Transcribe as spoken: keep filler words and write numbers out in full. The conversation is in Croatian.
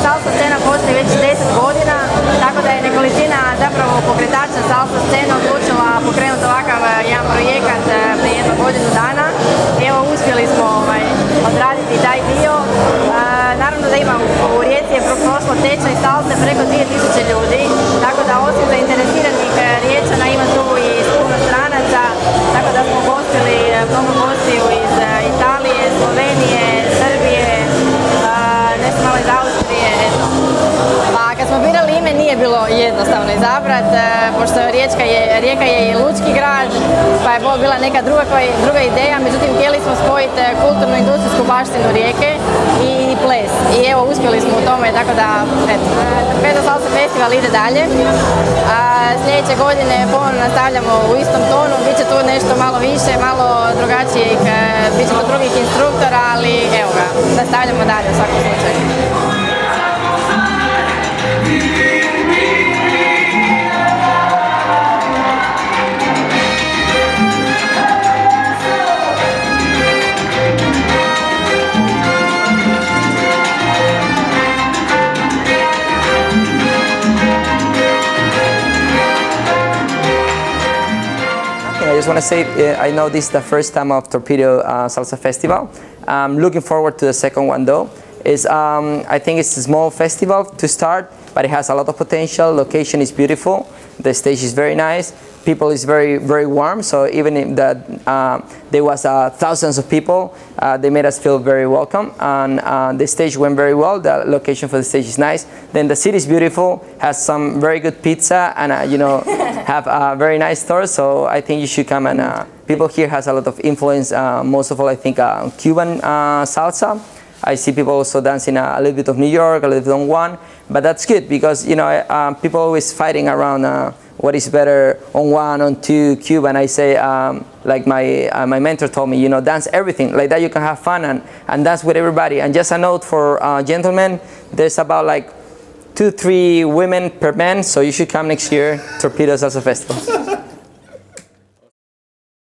salsa scena postoji već deset godina, tako da je nekolicina zapravo pokretača salsa scene odlučila pokrenuti ovakav jedan projekat prije jednu godinu dana. Evo, uspjeli smo ovaj, odraditi taj dio. E, naravno da ima u Rijeci je prošlo tečaj salse preko dvije tisuće ljudi, tako da osim zainteresiranih Riječana ima tu i puno stranaca, tako da smo gostili mnogo gostiju iz Italije, Slovenije, Srbije, nešto malo iz Austrije, eto. Pa kad smo birali ime nije bilo jednostavno izabrat, pošto Rijeka je, Rijeka je i lučki grad, pa je bila neka druga, druga ideja, međutim htjeli smo spojiti kulturnu industrijsku baštinu Rijeke i ples. I evo, uspjeli smo u tome, tako da, eto, Torpedo Salsa Festival ide dalje. A sljedeće godine ponovno nastavljamo u istom tonu, bit će tu nešto malo više, malo drugačijih, bit će tu drugih instruktora, ali evo ga, nastavljamo dalje u svakom slučaju. I just want to say, uh, I know this is the first time of Torpedo uh, Salsa Festival. I'm looking forward to the second one though. It's, um, I think it's a small festival to start, but it has a lot of potential. Location is beautiful. The stage is very nice. People is very, very warm. So even if that, uh, there was uh, thousands of people, uh, they made us feel very welcome. And uh, the stage went very well. The location for the stage is nice. Then the city is beautiful, has some very good pizza, and uh, you know, have a very nice stores. So I think you should come. And uh, people here has a lot of influence. Uh, most of all, I think uh, Cuban uh, salsa. I see people also dancing a, a little bit of New York, a little bit on one, but that's good because you know uh, people always fighting around uh, what is better on one, on two, Cuban. I say um, like my uh, my mentor told me, you know, dance everything like that. You can have fun and and dance with everybody. And just a note for uh, gentlemen, there's about like two, three women per man, so you should come next year, Torpedo Salsa Festival.